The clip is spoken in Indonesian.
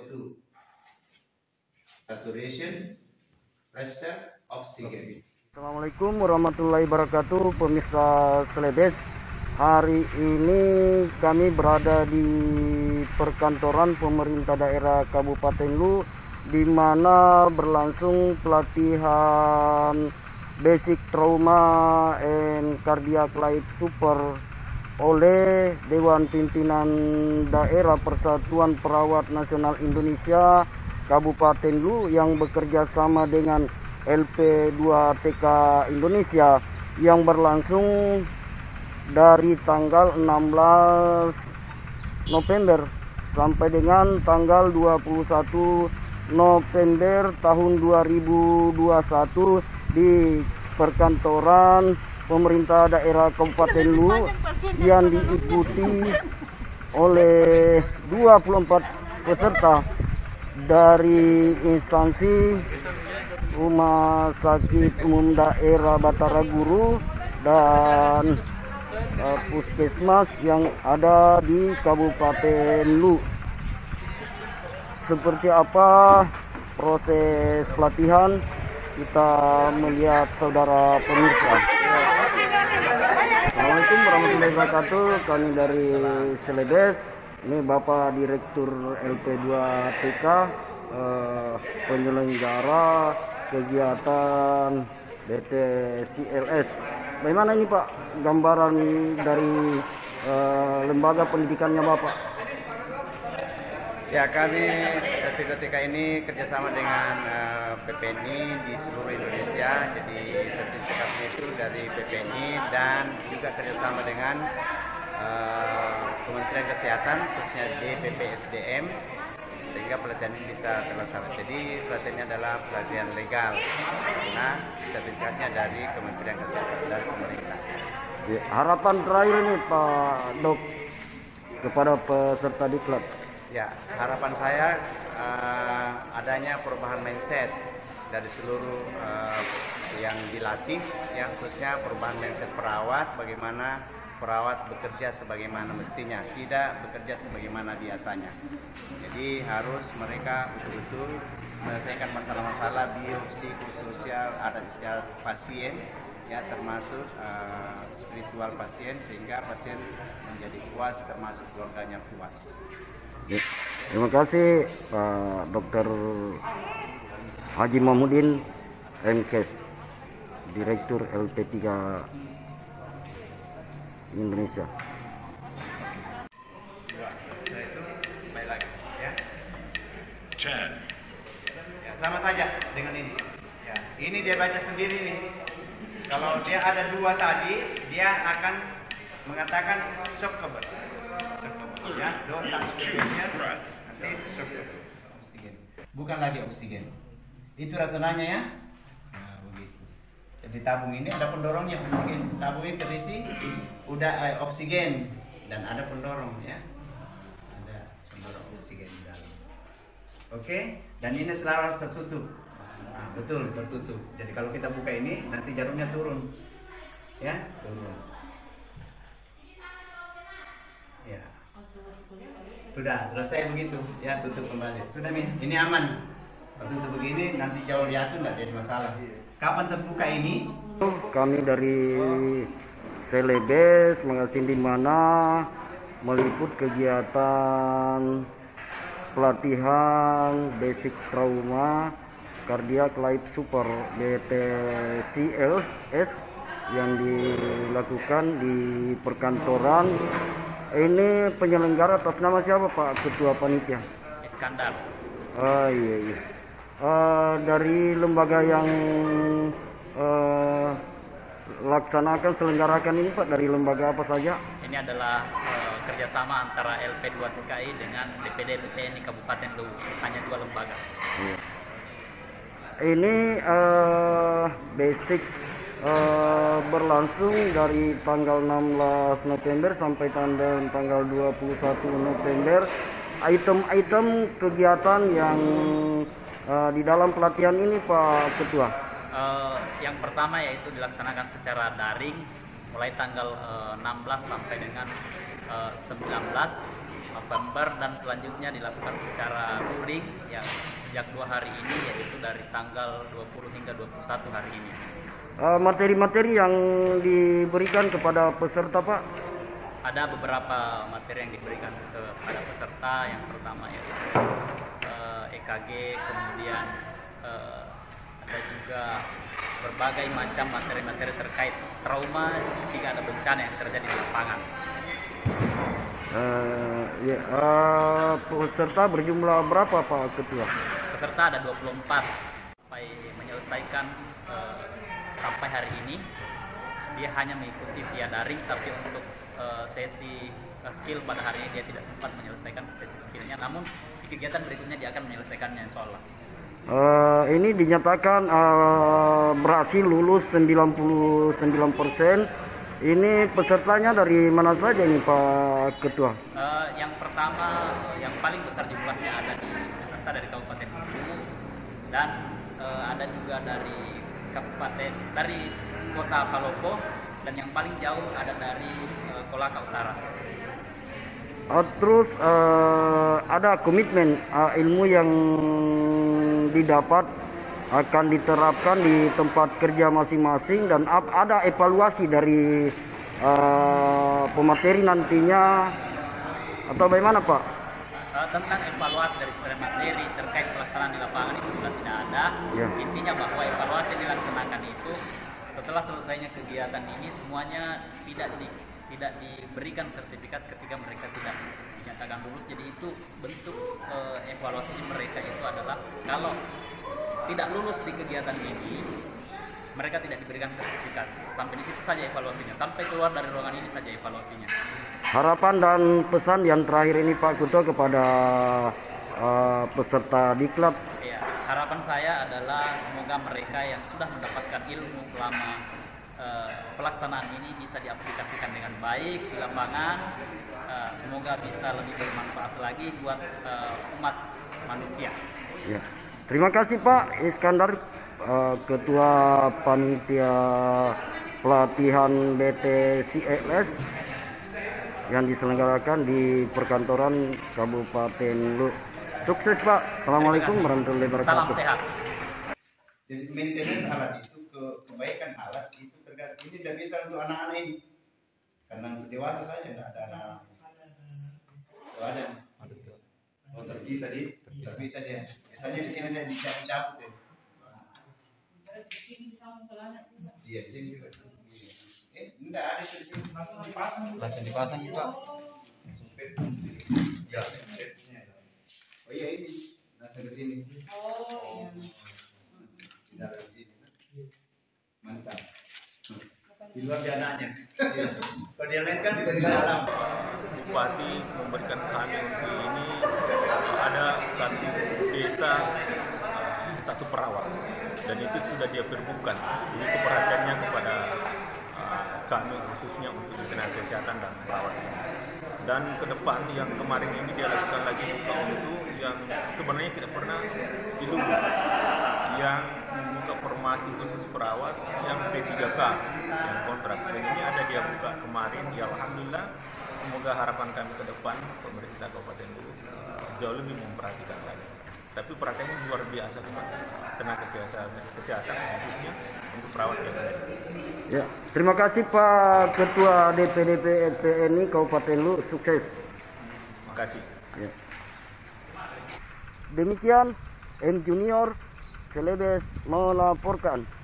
CO2 saturation, pressure, oxygen. Assalamualaikum warahmatullahi wabarakatuh, pemirsa Selebes. Hari ini kami berada di perkantoran pemerintah daerah Kabupaten Lu, di mana berlangsung pelatihan basic trauma and cardiac life support oleh Dewan Pimpinan Daerah Persatuan Perawat Nasional Indonesia Kabupaten Lu yang bekerja sama dengan LP2TK Indonesia, yang berlangsung dari tanggal 16 November sampai dengan tanggal 21 November tahun 2021 di perkantoran pemerintah daerah Kabupaten Lu, yang diikuti oleh 24 peserta dari instansi Rumah Sakit Umum Daerah Batara Guru dan puskesmas yang ada di Kabupaten Lu. Seperti apa proses pelatihan, kita melihat saudara pemirsa. Assalamualaikum warahmatullahi wabarakatuh. Kami dari Selebes. Ini Bapak Direktur LP2TK, penyelenggara kegiatan BTCLS. Bagaimana ini Pak gambaran dari lembaga pendidikannya Bapak? Ya, kami LP2TK ini kerjasama dengan PPNI di seluruh Indonesia. Jadi sertifikatnya itu dari PPNI dan juga kerjasama dengan Kementerian Kesehatan, khususnya DPPSDM, sehingga pelatihan ini bisa terlaksana. Jadi pelatihannya adalah pelatihan legal, karena sertifikatnya dari Kementerian Kesehatan, dari pemerintah. Ya, harapan terakhir ini Pak Dok kepada peserta diklat. Ya, harapan saya adanya perubahan mindset dari seluruh yang dilatih, yang khususnya perubahan mindset perawat, bagaimana perawat bekerja sebagaimana mestinya, tidak bekerja sebagaimana biasanya. Jadi harus mereka betul-betul menyelesaikan masalah-masalah biopsikososial, ada istilah pasien, ya, termasuk spiritual pasien, sehingga pasien menjadi puas, termasuk keluarganya puas. Terima kasih Pak Dr. Haji Mahmudin MKes, Direktur LP3 Indonesia. Setelah itu kembali lagi, ya. Ya, sama saja dengan ini. Ya, ini dia baca sendiri nih. Kalau dia ada dua tadi, dia akan mengatakan shock cover. Ya, don't touch the patient, nanti shock cover. Oksigen. Bukan lagi oksigen. Itu rasanya ya. Nah, begitu. Jadi tabung ini ada pendorongnya oksigen. Tabung ini terisi udah oksigen dan ada pendorong, ya. Ada pendorong oksigen di dalam. Oke, dan ini selalu harus tertutup. Nah, betul, tertutup. Jadi kalau kita buka ini nanti jarumnya turun. Ya, turun. Ya. Sudah selesai begitu. Ya, tutup kembali. Sudah nih, ini aman. Kalau tutup begini nanti jauh jatuh enggak jadi masalah. Kapan terbuka ini? Kami dari Selebes mengasih di mana meliput kegiatan pelatihan basic trauma cardiac life support BTCLS yang dilakukan di perkantoran. Ini penyelenggara atas nama siapa Pak Ketua Panitia? Iskandar. Oh iya. Dari lembaga yang laksanakan selenggarakan ini Pak, dari lembaga apa saja? Ini adalah kerjasama antara LP2TKI dengan DPD PPNI Kabupaten Lu, hanya dua lembaga. Iya. Ini basic berlangsung dari tanggal 16 November sampai tanggal 21 November. Item-item kegiatan yang di dalam pelatihan ini Pak Ketua. Yang pertama yaitu dilaksanakan secara daring mulai tanggal 16 sampai dengan 19 November, dan selanjutnya dilakukan secara luring yang sejak 2 hari ini, yaitu dari tanggal 20 hingga 21 hari ini. Materi-materi yang diberikan kepada peserta, Pak? Ada beberapa materi yang diberikan kepada peserta. Yang pertama yaitu EKG, kemudian ada juga berbagai macam materi-materi terkait trauma jika ada bencana yang terjadi di lapangan. Peserta berjumlah berapa, Pak Ketua? Peserta ada 24. Sampai menyelesaikan sampai hari ini, dia hanya mengikuti via daring, tapi untuk sesi skill pada hari ini dia tidak sempat menyelesaikan sesi skillnya, namun di kegiatan berikutnya dia akan menyelesaikannya, insya Allah. Ini dinyatakan berhasil lulus 99%. Ini pesertanya dari mana saja ini, Pak Ketua? Yang pertama, yang paling besar jumlahnya ada di peserta dari Kabupaten Bengkulu, dan ada juga dari Kota Palopo, dan yang paling jauh ada dari Kolaka Utara. Terus ada komitmen ilmu yang didapat akan diterapkan di tempat kerja masing-masing, dan ada evaluasi dari pemateri nantinya, atau bagaimana, Pak? Tentang evaluasi dari materi terkait pelaksanaan di lapangan itu sudah tidak ada. Ya. Intinya bahwa evaluasi yang dilaksanakan itu setelah selesainya kegiatan ini semuanya tidak diberikan sertifikat ketika mereka tidak dinyatakan lulus. Jadi itu bentuk evaluasi mereka itu adalah kalau tidak lulus di kegiatan ini, mereka tidak diberikan sertifikat. Sampai di situ saja evaluasinya. Sampai keluar dari ruangan ini saja evaluasinya. Harapan dan pesan yang terakhir ini, Pak Ketua, kepada peserta diklat. Ya, harapan saya adalah semoga mereka yang sudah mendapatkan ilmu selama pelaksanaan ini bisa diaplikasikan dengan baik di lapangan. Semoga bisa lebih bermanfaat lagi buat umat manusia. Ya. Terima kasih, Pak Iskandar, Ketua Panitia Pelatihan BTCLS yang diselenggarakan di perkantoran Kabupaten Lu. Sukses, Pak. Assalamualaikum warahmatullahi wabarakatuh. Salam sehat. Jadi maintenance alat itu, kebaikan alat itu tergantung. Ini tidak bisa untuk anak-anak ini, karena untuk dewasa saja tidak ada anak-anak. Itu ada. Oh, terpisah dia. Biasanya di sini saya dicabut ya. Iya, di sini juga. Enggak ada di sini, langsung dipasang juga. Ya, oh iya ini langsung ke sini. Oh iya. Dari sini. Mantap. Di luar jananya. Kalau dia lain kan kita di dalam. Bupati memberikan kami untuk ini ada satu desa, satu perawat, dan itu sudah dia perbukan. Ini perhatiannya kepada kami khususnya untuk tenaga kesehatan dan perawat ini. Dan ke depan yang kemarin ini dia lakukan lagi buka untuk yang sebenarnya tidak pernah dilubuh, yang membuka formasi khusus perawat yang P3K yang kontrak. Dan ini ada dia buka kemarin. Ya alhamdulillah, semoga harapan kami ke depan pemerintah Kabupaten Bengkulu jauh lebih memperhatikan lagi. Tapi perhatiannya luar biasa kepada tenaga kesehatan khususnya untuk perawat yang ada. Ya, terima kasih Pak Ketua DPD PNI Kabupaten Lu, sukses. Terima kasih. Ya. Demikian M Junior Selebes melaporkan.